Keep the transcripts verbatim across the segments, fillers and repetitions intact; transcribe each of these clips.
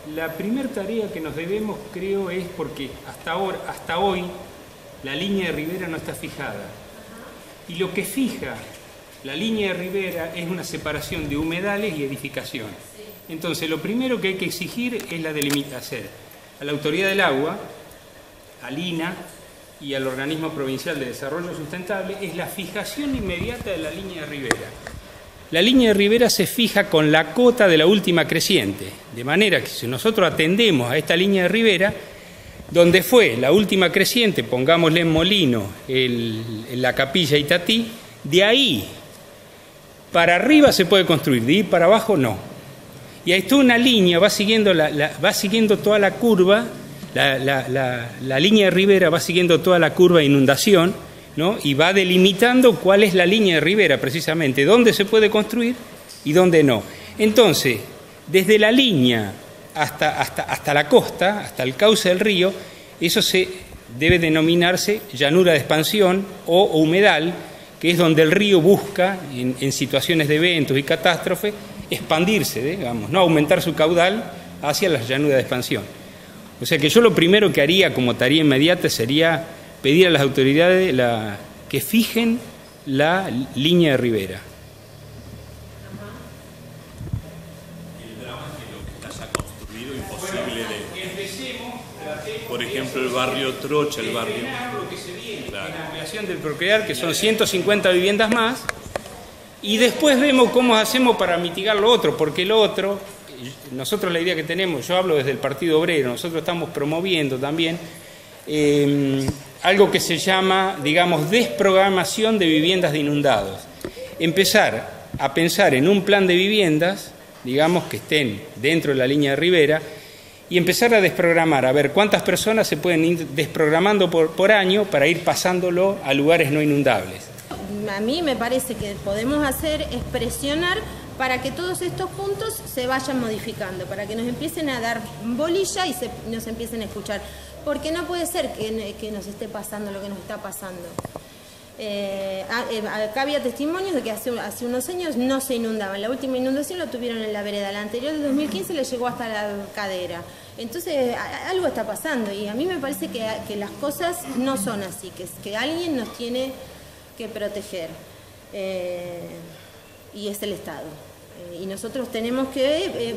La primera tarea que nos debemos, creo, es porque hasta, ahora, hasta hoy la línea de ribera no está fijada. Y lo que fija la línea de ribera es una separación de humedales y edificaciones. Entonces, lo primero que hay que exigir es la delimitación a la Autoridad del Agua, al I N A y al Organismo Provincial de Desarrollo Sustentable, es la fijación inmediata de la línea de ribera. La línea de ribera se fija con la cota de la última creciente, de manera que si nosotros atendemos a esta línea de ribera, donde fue la última creciente, pongámosle en Molino, el, en la Capilla Itatí, de ahí para arriba se puede construir, de ahí para abajo no. Y ahí está una línea, va siguiendo, la, la, va siguiendo toda la curva, la, la, la, la línea de ribera va siguiendo toda la curva de inundación, ¿no? Y va delimitando cuál es la línea de ribera precisamente, dónde se puede construir y dónde no. Entonces, desde la línea hasta, hasta, hasta la costa, hasta el cauce del río, eso se debe denominarse llanura de expansión o, o humedal, que es donde el río busca, en, en situaciones de eventos y catástrofes, expandirse, digamos, no aumentar su caudal hacia las llanuras de expansión. O sea que yo lo primero que haría como tarea inmediata sería pedir a las autoridades la, que fijen la línea de ribera. El drama es que lo que está ya construido, imposible de... Por ejemplo, el barrio Trocha, el barrio... Claro. La ampliación del Procrear, que son ciento cincuenta viviendas más, y después vemos cómo hacemos para mitigar lo otro, porque lo otro, nosotros la idea que tenemos, yo hablo desde el Partido Obrero, nosotros estamos promoviendo también eh, algo que se llama, digamos, desprogramación de viviendas de inundados. Empezar a pensar en un plan de viviendas, digamos, que estén dentro de la línea de ribera, y empezar a desprogramar, a ver cuántas personas se pueden ir desprogramando por, por año para ir pasándolo a lugares no inundables. A mí me parece que podemos hacer es presionar para que todos estos puntos se vayan modificando, para que nos empiecen a dar bolilla y se, nos empiecen a escuchar. Porque no puede ser que, que nos esté pasando lo que nos está pasando. Eh, acá había testimonios de que hace, hace unos años no se inundaban. La última inundación lo tuvieron en la vereda. La anterior de dos mil quince le llegó hasta la cadera. Entonces algo está pasando y a mí me parece que, que las cosas no son así, que, que alguien nos tiene que proteger eh, y es el Estado. Eh, y nosotros tenemos que eh,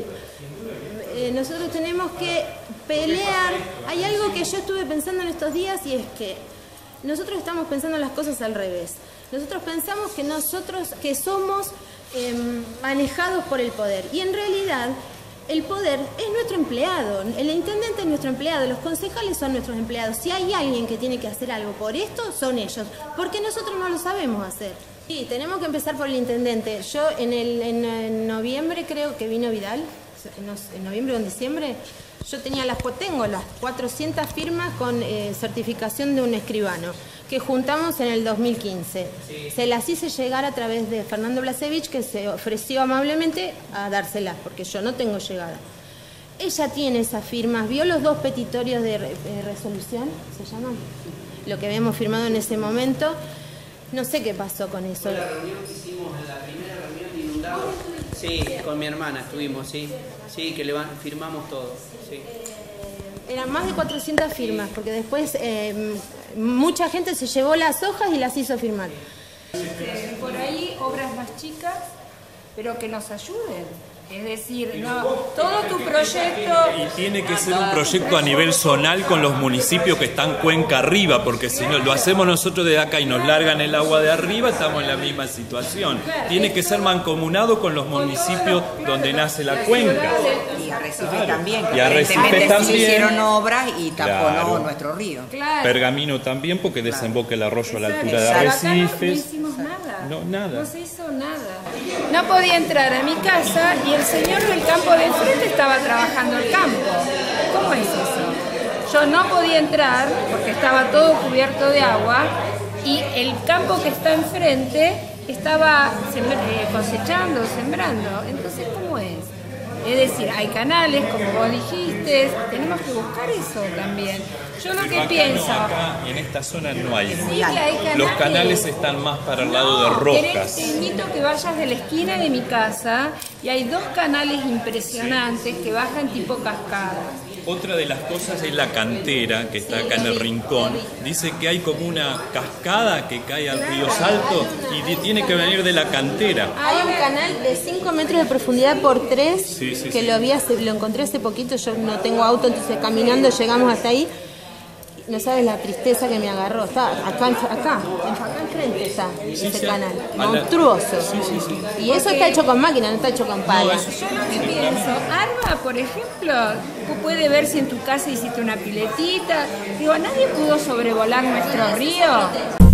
eh, nosotros tenemos que pelear. Hay algo que yo estuve pensando en estos días y es que nosotros estamos pensando las cosas al revés. Nosotros pensamos que nosotros que somos eh, manejados por el poder y en realidad el poder es nuestro empleado, el intendente es nuestro empleado, los concejales son nuestros empleados. Si hay alguien que tiene que hacer algo por esto, son ellos, porque nosotros no lo sabemos hacer. Sí, tenemos que empezar por el intendente. Yo en, el, en, en noviembre creo que vino Vidal, en noviembre o en diciembre, yo tenía las, tengo las cuatrocientas firmas con eh, certificación de un escribano que juntamos en el dos mil quince. Sí. Se las hice llegar a través de Fernando Blasevich, que se ofreció amablemente a dárselas, porque yo no tengo llegada. Ella tiene esas firmas, vio los dos petitorios de re, eh, resolución, ¿se llaman? Lo que habíamos firmado en ese momento. No sé qué pasó con eso. Fue la reunión que hicimos, la primera reunión de inundados. Sí, con mi hermana estuvimos, sí. Sí, que le van, firmamos todo, sí. Eran más de cuatrocientas firmas, porque después eh, mucha gente se llevó las hojas y las hizo firmar. Eh, por ahí obras más chicas, pero que nos ayuden. Es decir, no, todo tu proyecto... Y tiene que ser un proyecto a nivel zonal con los municipios que están cuenca arriba, porque si no lo hacemos nosotros de acá y nos largan el agua de arriba, estamos en la misma situación. Tiene que ser mancomunado con los municipios donde nace la cuenca. Y Arrecife claro. también, y Arrecife también. Se hicieron obras y taponó claro. nuestro río. Claro. Pergamino también, porque claro. desemboca el arroyo a la altura de Exacto. Arrecife. No hicimos nada. No, nada. No se hizo nada. No podía entrar a mi casa y el señor del campo de enfrente estaba trabajando el campo. ¿Cómo es eso? Yo no podía entrar porque estaba todo cubierto de agua y el campo que está enfrente estaba cosechando, sembrando. Entonces, ¿cómo es? Es decir, hay canales, como vos dijiste, tenemos que buscar eso también. Yo lo Pero que acá pienso... no, acá en esta zona no hay. Sí que hay canales. Los canales están más para el lado de No, rocas. Te invito a que vayas de la esquina de mi casa y hay dos canales impresionantes que bajan tipo cascadas. Otra de las cosas es la cantera, que está acá en el rincón. Dice que hay como una cascada que cae al río Salto y tiene que venir de la cantera. Hay un canal de cinco metros de profundidad por tres Sí, sí, que sí. lo vi hace- lo encontré hace poquito. Yo no tengo auto, entonces caminando llegamos hasta ahí. No sabes la tristeza que me agarró. Está acá, en- acá, acá enfrente está ese sí. canal. A la- Monstruoso. Sí, sí, sí. Y eso está hecho con máquina, no está hecho con pala. eso- Yo lo que pienso, Arba, por ejemplo, tú puedes ver si en tu casa hiciste una piletita. Digo, nadie pudo sobrevolar nuestro río.